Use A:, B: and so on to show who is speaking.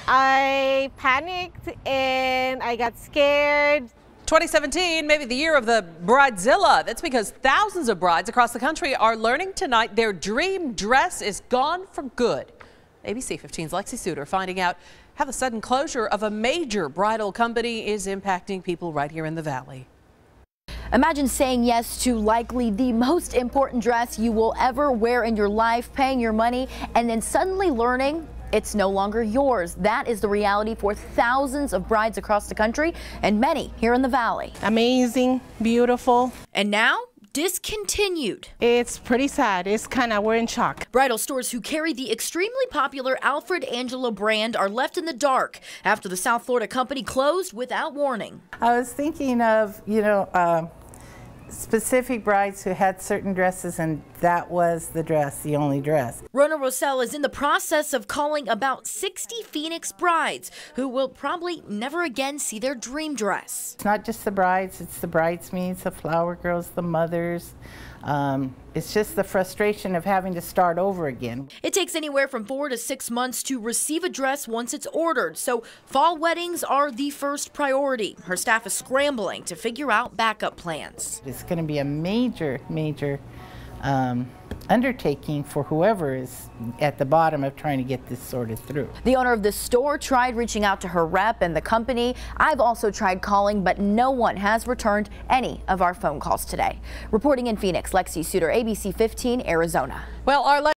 A: I panicked and I got scared.
B: 2017 may be the year of the Bridezilla. That's because thousands of brides across the country are learning tonight their dream dress is gone for good. ABC 15's Lexi Suter finding out how the sudden closure of a major bridal company is impacting people right here in the Valley.
C: Imagine saying yes to likely the most important dress you will ever wear in your life, paying your money, and then suddenly learning it's no longer yours. That is the reality for thousands of brides across the country and many here in the Valley.
A: Amazing, beautiful.
C: And now, discontinued.
A: It's pretty sad. We're in shock.
C: Bridal stores who carry the extremely popular Alfred Angelo brand are left in the dark after the South Florida company closed without warning.
D: I was thinking of, specific brides who had certain dresses, and that was the dress, the only dress.
C: Rona Rosell is in the process of calling about 60 Phoenix brides who will probably never again see their dream dress.
D: It's not just the brides, it's the bridesmaids, the flower girls, the mothers. It's just the frustration of having to start over again.
C: It takes anywhere from 4 to 6 months to receive a dress once it's ordered, so fall weddings are the first priority. Her staff is scrambling to figure out backup plans.
D: It's going to be a major undertaking for whoever is at the bottom of trying to get this sorted through.
C: The owner of the store tried reaching out to her rep and the company. I've also tried calling, but no one has returned any of our phone calls today. Reporting in Phoenix, Lexi Suter, ABC 15, Arizona.
B: Well, our